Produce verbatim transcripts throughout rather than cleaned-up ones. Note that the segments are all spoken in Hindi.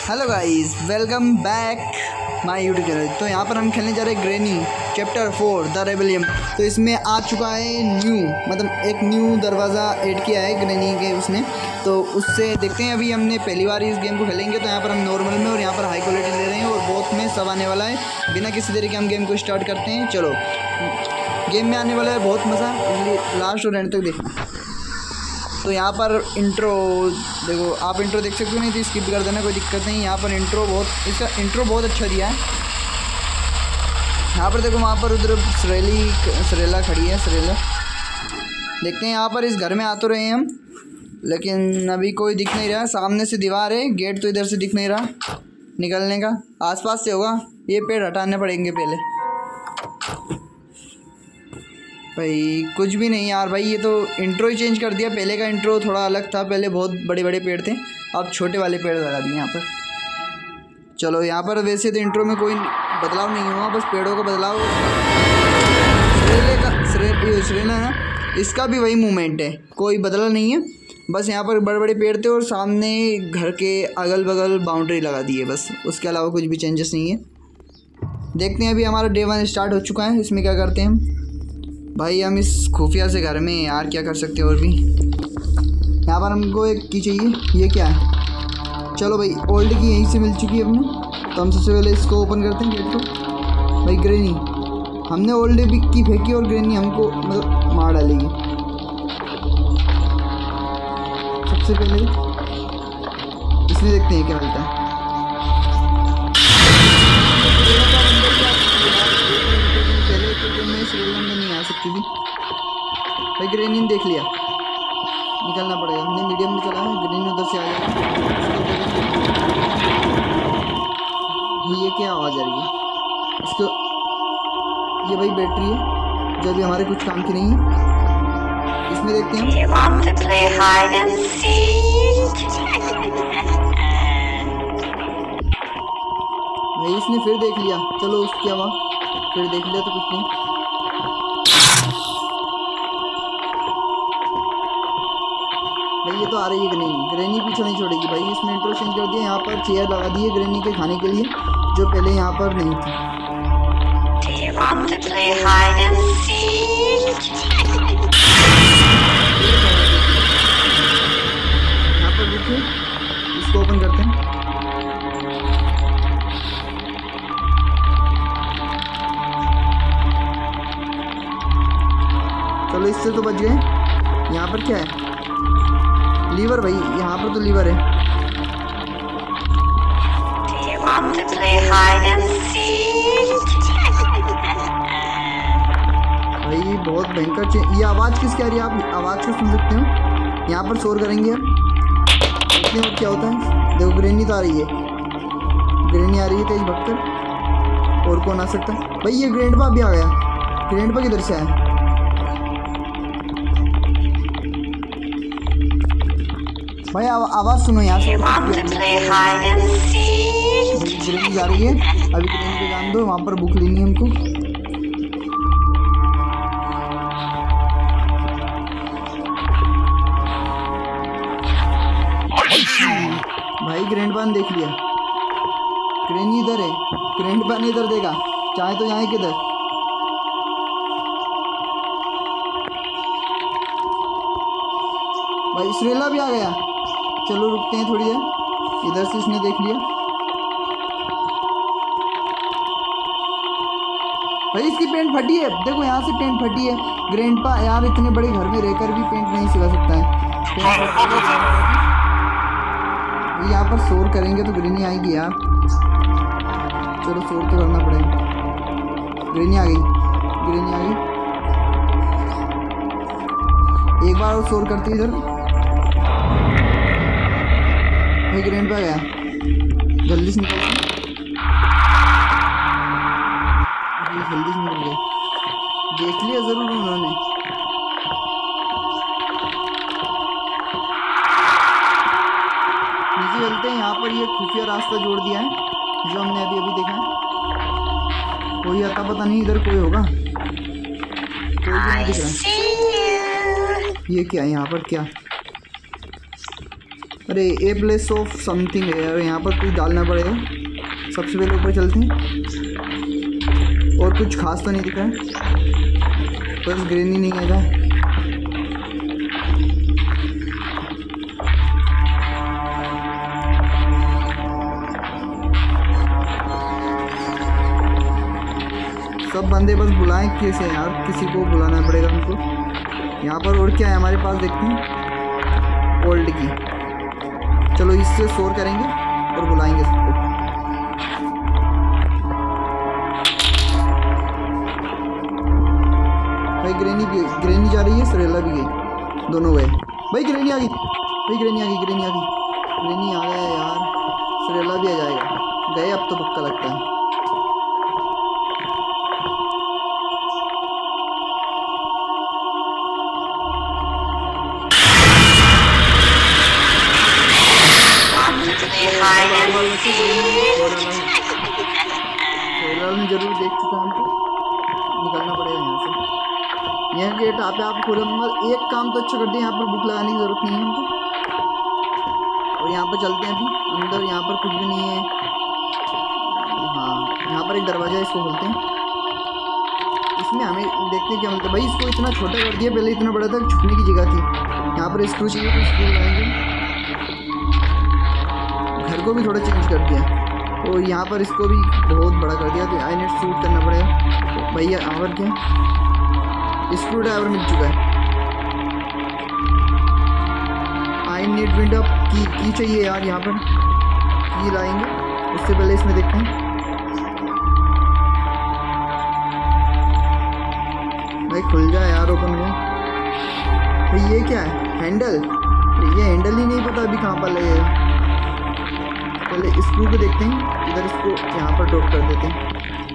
Hello guys, welcome back my YouTube channel. तो यहाँ पर हम खेलने जा रहे हैं Granny chapter four the rebellion. तो इसमें आ चुका है न्यू, मतलब एक न्यू दरवाज़ा ऐड किया है ग्रैनी के उसने। तो उससे देखते हैं, अभी हमने पहली बार इस गेम को खेलेंगे। तो यहाँ पर हम नॉर्मल में और यहाँ पर हाई क्वालिटी ले रहे हैं और बहुत में सब आने वाला है। बिना किसी तरीके हम गेम को स्टार्ट करते हैं। चलो, गेम में आने वाला है बहुत मज़ा, इसलिए लास्ट और एंड तक देखना। तो यहाँ पर इंट्रो देखो, आप इंट्रो देख सकते हो, नहीं तो स्किप कर देना, कोई दिक्कत नहीं। यहाँ पर इंट्रो बहुत, इसका इंट्रो बहुत अच्छा दिया है। यहाँ पर देखो, वहाँ पर उधर सरेली सरेला खड़ी है, सरेला देखते हैं। यहाँ पर इस घर में आ तो रहे हैं हम, लेकिन अभी कोई दिख नहीं रहा। सामने से दीवार है, गेट तो इधर से दिख नहीं रहा निकलने का, आसपास से होगा। ये पेड़ हटाने पड़ेंगे पहले। भाई कुछ भी नहीं यार, भाई ये तो इंट्रो ही चेंज कर दिया। पहले का इंट्रो थोड़ा अलग था, पहले बहुत बड़े बड़े पेड़ थे, अब छोटे वाले पेड़ लगा दिए यहाँ पर। चलो, यहाँ पर वैसे तो इंट्रो में कोई बदलाव नहीं हुआ, बस पेड़ों का बदलाव। सरेले का सरे सरेला ना, इसका भी वही मूवमेंट है, कोई बदला नहीं है। बस यहाँ पर बड़े बड़े पेड़ थे और सामने घर के अगल बगल बाउंड्री लगा दी है, बस उसके अलावा कुछ भी चेंजेस नहीं है। देखते हैं, अभी हमारा डे वन स्टार्ट हो चुका है। इसमें क्या करते हैं हम भाई, हम इस खुफिया से घर में यार क्या कर सकते हैं। और भी यहाँ पर हमको एक की चाहिए, ये क्या है। चलो भाई, ओल्ड की यहीं से मिल चुकी है अपने, तो हम सबसे पहले इसको ओपन करते हैं गेट को। भाई ग्रैनी, हमने ओल्ड की फेंकी और ग्रैनी हमको मतलब मार डालेगी। सबसे पहले इसमें देखते हैं क्या मिलता है। सकती थी भाई, ग्रैनी ने देख लिया, निकलना पड़ेगा। हमने मीडियम में चला है, ग्रैनी उधर से आ जाएगा। ये क्या आवाज़ आ रही है इसको? ये भाई बैटरी है जो अभी हमारे कुछ काम की नहीं है। इसमें देखते हैं भाई, इसने फिर देख लिया। चलो, उसकी आवाज़ फिर देख लिया तो कुछ नहीं। भाई ये तो आ रही है ग्रैनी, ग्रैनी पीछे नहीं छोड़ेगी भाई। इसमें इंट्रो चेंज कर दिया, यहाँ पर चेयर लगा दी है ग्रैनी के खाने के लिए, जो पहले यहाँ पर नहीं थी। यहाँ पर रुके, इसको ओपन करते हैं। चलो, इससे तो बच गए। यहाँ पर क्या है? लीवर भाई, यहाँ पर तो लीवर है। भाई बहुत भयंकर। ये आवाज़ किसकी आ रही है? आप आवाज़ को सुन सकते हो। यहाँ पर शोर करेंगे हम, देखते हैं क्या होता है। देखो, ग्रैनी तो आ रही है, ग्रैनी आ रही है तेज भगकर। और कौन आ सकता है भाई? ये ग्रैंडपा भी आ गया। ग्रैंडपा किधर से आया? भाई आवाज़ सुनो यहाँ से। ग्रैनी जा रही है, अभी ग्रैनी को जान दो, वहाँ पर बुक लेनी है हमको। भाई ग्रैंडपा ने देख लिया, ग्रैनी इधर है, ग्रैंडपा ने इधर देखा, चाहे तो जाए किधर। भाई सरेला भी आ गया। चलो रुकते हैं थोड़ी देर, इधर से इसने देख लिया। भाई इसकी पेंट फटी है, देखो यहाँ से पेंट फटी है। ग्रैंडपा यार इतने बड़े घर में रहकर भी पेंट नहीं सिला सकता है। यहाँ पर शोर करेंगे तो ग्रैनी आएगी यार। चलो, शोर तो करना पड़ेगा। ग्रैनी आ गई, ग्रैनी आ गई। एक बार और शोर करती इधर। भाई ग्रैंडपा गया, जल्दी से निकल, जल्दी से निकल गया। देख लिया जरूर उन्होंने। नीचे चलते हैं, यहाँ पर ये खुफिया रास्ता जोड़ दिया है जो हमने अभी अभी देखा है। कोई आता पता नहीं, इधर कोई होगा, कोई भी नहीं दिख रहा। ये क्या है यहाँ पर? क्या अरे ए प्लेस ऑफ समथिंग है यार, यहाँ पर कुछ डालना पड़ेगा। सबसे पहले ऊपर चलते हैं। और कुछ खास तो नहीं दिख रहा है, बस ग्रेनी नहीं आएगा। सब बंदे बस बुलाएं कैसे यार, किसी को बुलाना पड़ेगा उनको। यहाँ पर और क्या है हमारे पास, देखते हैं। ओल्ड की, चलो इससे शोर करेंगे और बुलाएंगे सबको। भाई ग्रेनी भी, ग्रेनी जा रही है, सरेला भी गई, दोनों गए। भाई ग्रेनी आ गई, भाई ग्रेनी आ गई, ग्रेनी आ गई, ग्रेनी आ गया यार। सरेला भी आ जाएगा, गए अब तो पक्का लगता है। में जरूर देख चुका हमको, निकलना पड़ेगा यहाँ से। यह गेट आप आप खोलो, मगर एक काम तो अच्छा कर दिया, यहाँ पर बुक लगाने की जरूरत नहीं है हमको। और यहाँ पर चलते हैं अभी अंदर, यहाँ पर कुछ भी नहीं है। हाँ यहाँ पर एक दरवाज़ा है, इसको खोलते हैं। इसमें हमें देखते हैं क्या मिलता है। भाई इसको इतना छोटा कर दिया, पहले इतना बड़ा था, छुपने की जगह थी। यहाँ पर स्क्रू चाहिए तो स्क्रू लगाएंगे। घर को भी थोड़ा चेंज कर दिया, और यहाँ पर इसको भी बहुत बड़ा कर दिया, तो आई नेट शूट करना पड़ेगा। भैया और क्या, स्क्रू ड्राइवर मिल चुका है। आई नीड विंडो की की चाहिए यार, यहाँ पर की लाएंगे। उससे पहले इसमें देखते हैं। भाई खुल जाए यार, ओपन हो। भाई ये क्या है, हैंडल? ये हैंडल ही नहीं पता अभी कहाँ पर लगेगा। पहले स्क्रू को देखते हैं, इधर इसको यहाँ पर ड्रॉप कर देते हैं।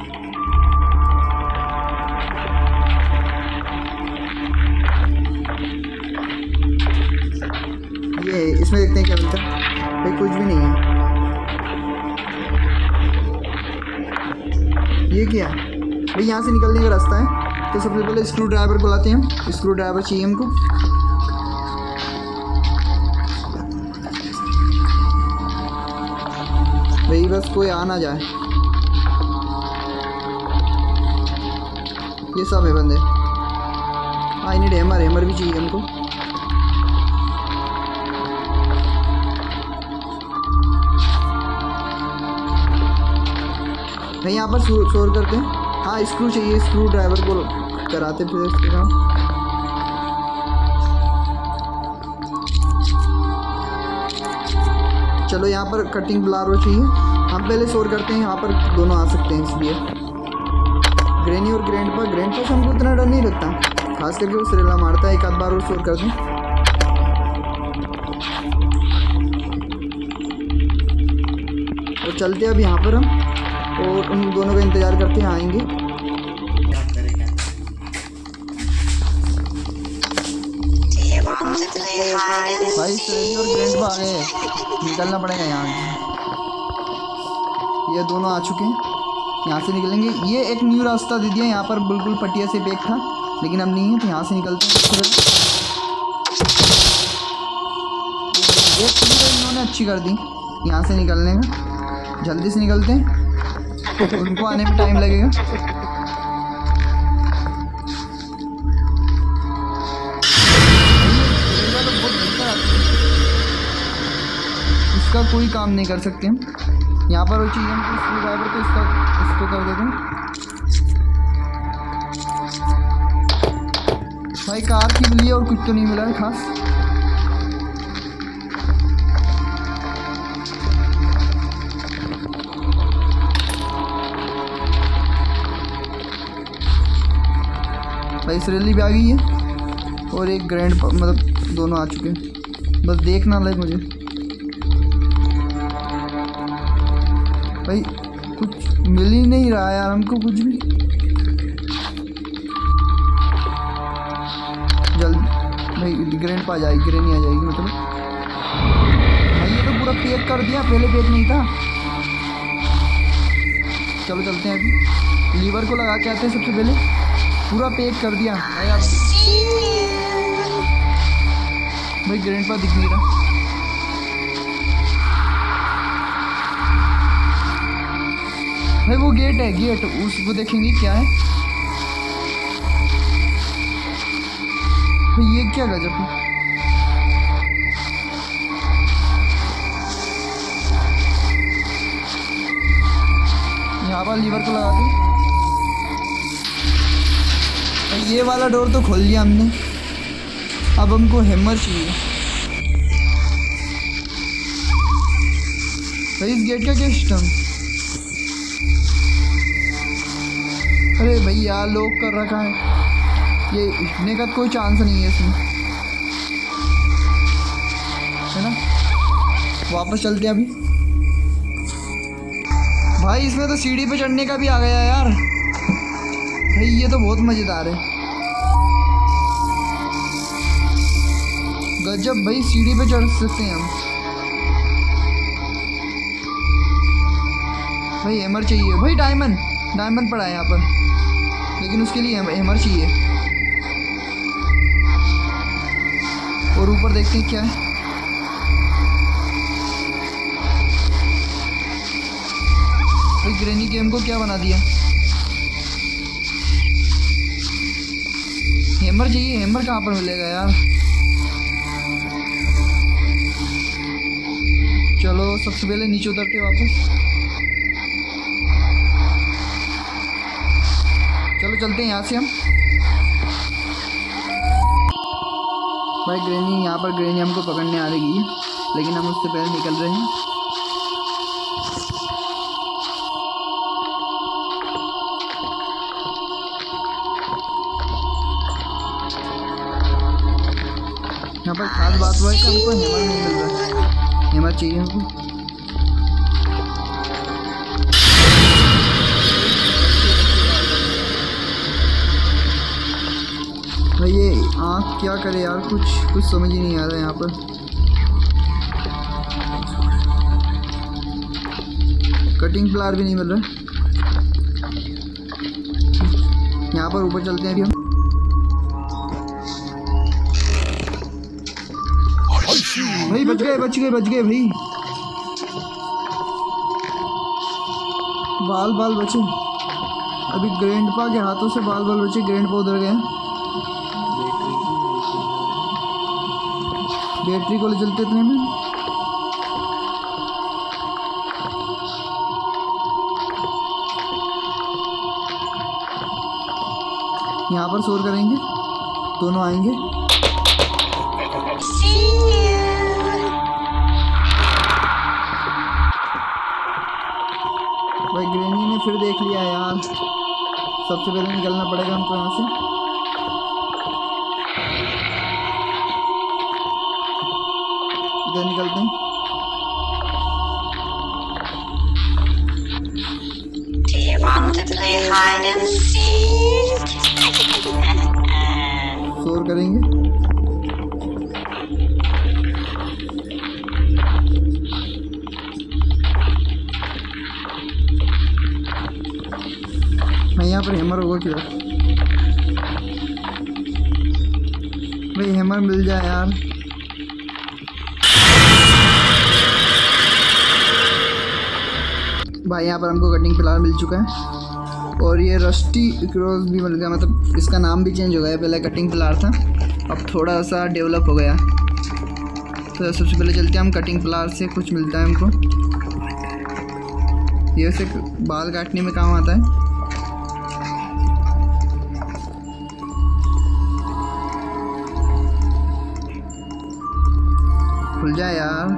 ये इसमें देखते हैं क्या मिलता है। भाई कुछ भी नहीं है। ये क्या है भाई, यहाँ से निकलने का रास्ता है। तो सबसे पहले स्क्रू ड्राइवर को लाते हैं। स्क्रू ड्राइवर चाहिए हमको। भाई बस कोई आ ना जाए। ये सब है बंदे। आई नीड हैमर, हैमर भी चाहिए हमको। भाई यहाँ पर शोर करते हैं। हाँ स्क्रू चाहिए, स्क्रू ड्राइवर को कराते फिर इसके काम। चलो यहाँ पर कटिंग ब्लारो चाहिए। हम पहले शोर करते हैं, यहाँ पर दोनों आ सकते हैं इसलिए। ग्रेनी और ग्रैंड पर ग्रैंड पर हमको इतना डर नहीं लगता, खास करके वो सरेला मारता है। एक आध बार और शोर कर दें। और चलते हैं अब यहाँ पर हम, और उन दोनों का इंतज़ार करते हैं, आएंगे। भाई सरेली और ग्रैंड पर आ गए, निकलना पड़ेगा यहाँ से। ये दोनों आ चुके हैं, यहाँ से निकलेंगे। ये एक न्यू रास्ता दे दिया, यहाँ पर बिल्कुल पटिया से पैक था, लेकिन अब नहीं है, तो यहाँ से निकलते हैं। एक सुविधा इन्होंने अच्छी कर दी यहाँ से निकलने में। जल्दी से निकलते हैं, उनको आने में टाइम लगेगा। इसका कोई काम नहीं कर सकते हम। यहाँ पर वो चाहिए हमको स्क्रू ड्राइवर, तो इसका इसको कर देते हैं। भाई कार की मिली है और कुछ तो नहीं मिला है खास। भाई सरेली भी आ गई है, और एक ग्रैंड मतलब दोनों आ चुके हैं। बस देखना लगे मुझे। भाई कुछ मिल ही नहीं रहा यार हमको कुछ भी। जल्दी भाई ग्रैंड पा जाएगी, ग्रैनी आ जाएगी मतलब। भाई ये तो पूरा पैक कर दिया, पहले पैक नहीं था। चलो चलते हैं अभी, लीवर को लगा के आते हैं सबसे पहले। पूरा पैक कर दिया भाई। आप भाई ग्रैंड पा दिख नहीं रहा। भाई वो गेट है, गेट उसको देखेंगे क्या है। भाई ये क्या गजब है। यहाँ पर लीवर को लगा के ये वाला डोर तो खोल लिया हमने। अब हमको हैमर चाहिए। भाई इस गेट का क्या सिस्टम। अरे भैया लॉक कर रखा है, ये हिटने का कोई चांस नहीं है इसमें, है ना। वापस चलते हैं अभी। भाई इसमें तो सीढ़ी पे चढ़ने का भी आ गया यार। भाई ये तो बहुत मज़ेदार है, गजब। भाई सीढ़ी पे चढ़ सकते हैं हम। भाई हैमर चाहिए। भाई डायमंड डायमंड पड़ा है यहाँ पर, लेकिन उसके लिए हैमर चाहिए। और ऊपर देखते हैं क्या है। भाई ग्रेनी गेम को क्या बना दिया। हैमर चाहिए। हैमर कहाँ पर मिलेगा यार। चलो सबसे पहले नीचे उतरते वापस। चलो चलते हैं यहाँ से हम। भाई ग्रेनी यहाँ पर ग्रेनी हमको पकड़ने आ रही है, लेकिन हम उससे पहले निकल रहे हैं। यहाँ पर खास बात हुआ है कि हमको हैमर नहीं मिल रहा है। हैमर चाहिए हमको। भाई ये आँख क्या करे यार, कुछ कुछ समझ ही नहीं आ रहा है यहाँ पर। कटिंग प्लायर भी नहीं मिल रहा। यहाँ पर ऊपर चलते हैं अभी हम। भाई बच गए बच गए बच गए भाई। बाल बाल बचे। अभी ग्रैंडपा के हाथों से बाल बाल बचे। ग्रैंडपा उधर गए। बैटरी को ले चलते इतने में। यहाँ पर शोर करेंगे, दोनों आएंगे। भाई ग्रेनी ने फिर देख लिया यार। सबसे पहले निकलना पड़ेगा हमको यहाँ से। इधर निकलते हैं। Do you want to play hide and seek? शोर करेंगे। यहाँ पर हैमर होगा क्या। भाई हैमर मिल जाए यार। भाई यहाँ पर हमको कटिंग प्लायर मिल चुका है और ये रस्टी क्रॉस भी मिल गया। मतलब इसका नाम भी चेंज हो गया। पहले कटिंग प्लायर था, अब थोड़ा सा डेवलप हो गया। तो सबसे पहले चलते हैं हम। कटिंग प्लायर से कुछ मिलता है हमको। ये से बाल काटने में काम आता है। खुल जाए यार।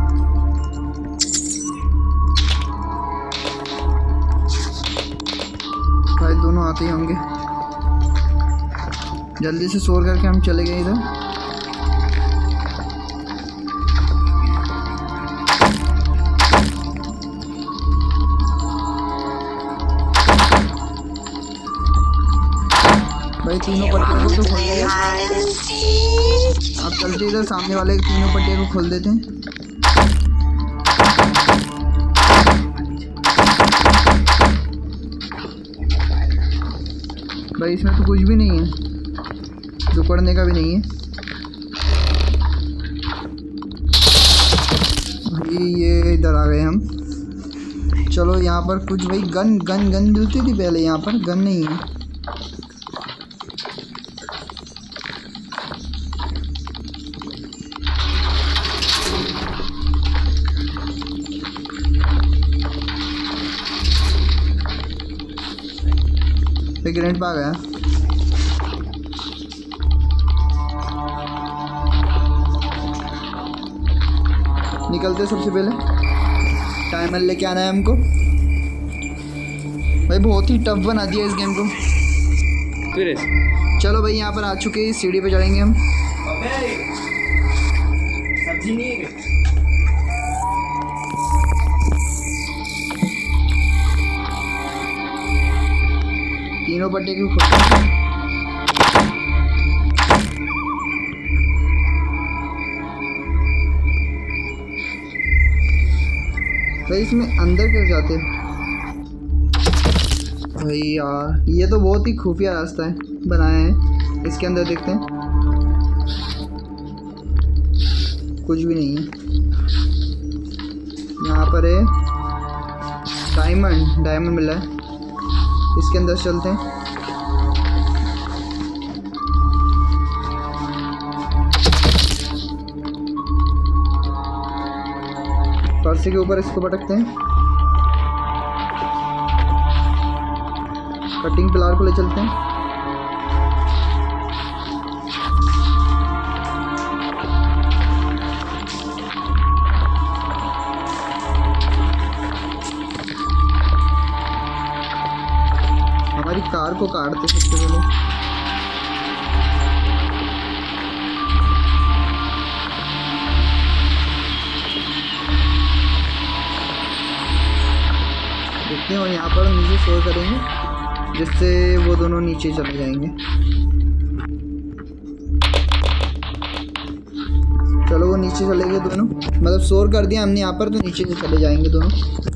भाई दोनों आते ही होंगे। जल्दी से शोर करके हम चले गए इधर। भाई तीनों पट्टियों को तो खोल दिया। अब चलते इधर सामने वाले तीनों पट्टियों को खोल देते हैं। भाई इसमें तो कुछ भी नहीं है, दुपड़ने का भी नहीं है। भाई ये इधर आ गए हम। चलो यहाँ पर कुछ भाई गन गन गन मिलती थी पहले, यहाँ पर गन नहीं है। ग्रेनेड पा गया। निकलते सबसे पहले टाइमर लेके आना है हमको। भाई बहुत ही टफ बना दिया इस गेम को। चलो भाई यहाँ पर आ चुके हैं, सीढ़ी पे चढ़ेंगे हम। सब्जी नहीं है। तीनों पट्टे की भाई इसमें अंदर कैसे जाते हैं भाई यार, ये तो बहुत ही खुफिया रास्ता है बनाया है। इसके अंदर देखते हैं, कुछ भी नहीं है। यहाँ पर है डायमंड, डायमंड मिला है। इसके अंदर चलते हैं। फर्श के ऊपर इसको पटकते हैं। कटिंग पिलार को ले चलते हैं। हमारी कार को काटते सबसे पहले। देखते हैं, और यहाँ पर नीचे शोर करेंगे जिससे वो दोनों नीचे चले जाएंगे। चलो वो नीचे चले गए दोनों, मतलब शोर कर दिया हमने यहाँ पर, तो नीचे से चले जाएंगे दोनों।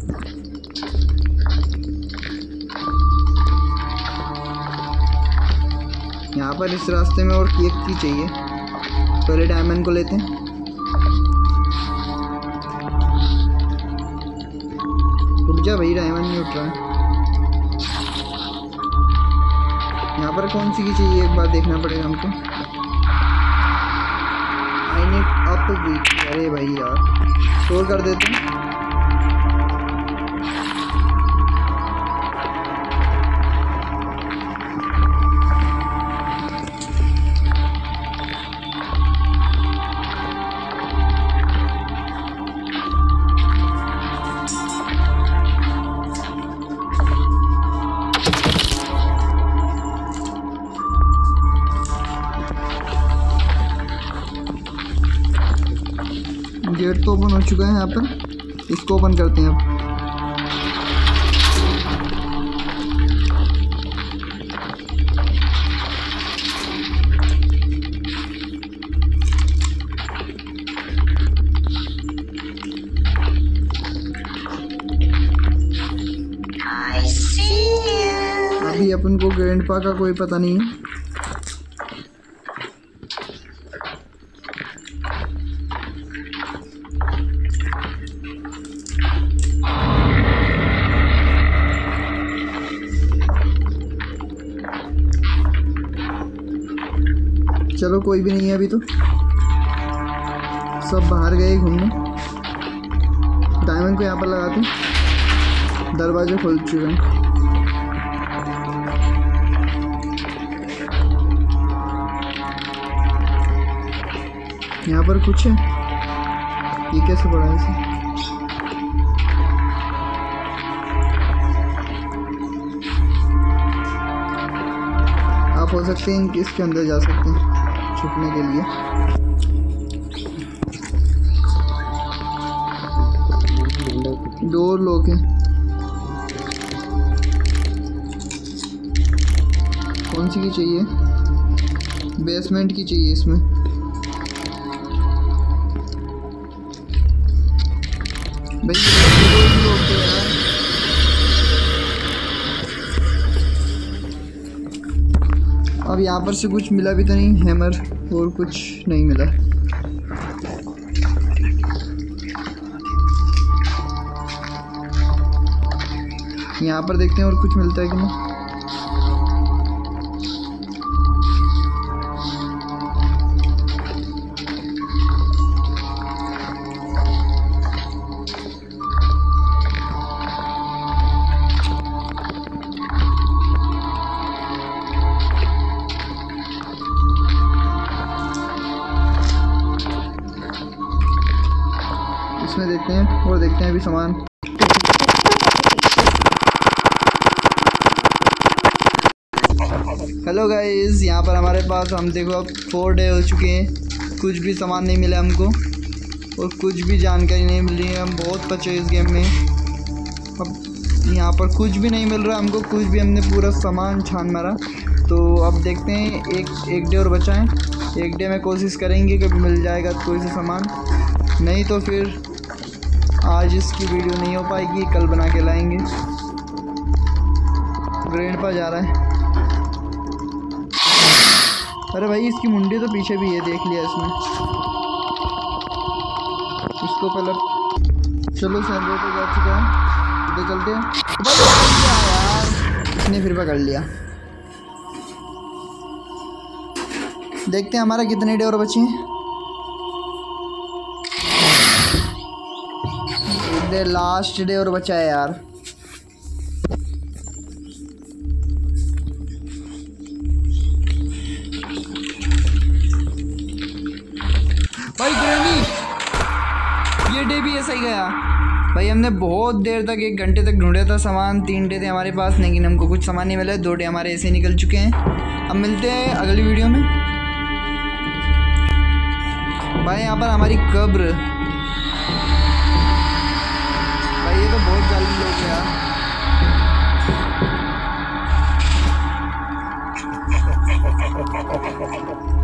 यहाँ पर इस रास्ते में और एक की चाहिए। पहले डायमंड को लेते हैं। उठ जा भाई, डायमंड नहीं उठ रहा है। यहाँ पर कौन सी की चाहिए एक बार देखना पड़ेगा हमको। I need up week. अरे भाई यार, स्टोर कर देते हैं। गेट तो ओपन हो चुका है यहाँ पर, इसको ओपन करते हैं अब। अभी अपन को ग्रैंडपा का कोई पता नहीं है। चलो कोई भी नहीं है अभी तो, सब बाहर गए घूमने। डायमंड को यहाँ पर लगाते हैं। दरवाजे खोल चुके हैं। यहाँ पर कुछ है, ये कैसे पड़ा है इसे? आप हो सकते हैं कि इसके अंदर जा सकते हैं छुपने के लिए। दो लोग हैं। कौन सी की चाहिए? बेसमेंट की चाहिए इसमें। भाई दो लोग थे यार। अब यहाँ पर से कुछ मिला भी तो नहीं, हैमर और कुछ नहीं मिला। यहाँ पर देखते हैं और कुछ मिलता है कि नहीं। इसमें देखते हैं और देखते हैं अभी सामान। हेलो गाइस, यहाँ पर हमारे पास हम देखो अब फोर डे हो चुके हैं, कुछ भी सामान नहीं मिला हमको और कुछ भी जानकारी नहीं मिल रही है। हम बहुत बचे इस गेम में। अब यहाँ पर कुछ भी नहीं मिल रहा हमको, कुछ भी। हमने पूरा सामान छान मारा। तो अब देखते हैं, एक एक डे और बचा है। एक डे में कोशिश करेंगे कि मिल जाएगा कोई सा सामान, नहीं तो फिर आज इसकी वीडियो नहीं हो पाएगी, कल बना के लाएंगे। ग्रेड पर जा रहा है। अरे भाई, इसकी मुंडी तो पीछे भी है, देख लिया इसने। इसको पहले चलो सैंडो तो जा चुका है, तो चलते हैं। भाई यार, इसने फिर पकड़ लिया। देखते हैं हमारा कितने डे और बचे हैं। डे लास्ट डे और बचा है यार। भाई ग्रैनी, ये डे भी ऐसा ही गया। भाई हमने बहुत देर तक, एक घंटे तक ढूंढा था सामान। तीन डे थे हमारे पास, लेकिन हमको कुछ सामान नहीं मिला। दो डे हमारे ऐसे निकल चुके हैं। अब मिलते हैं अगली वीडियो में। भाई यहाँ पर हमारी कब्र, भाई ये तो बहुत जालिम लोग हैं यार।